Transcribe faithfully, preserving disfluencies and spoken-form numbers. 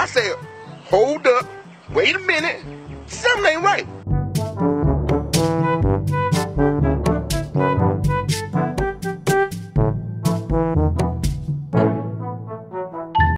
said, hold up, wait a minute, something ain't right.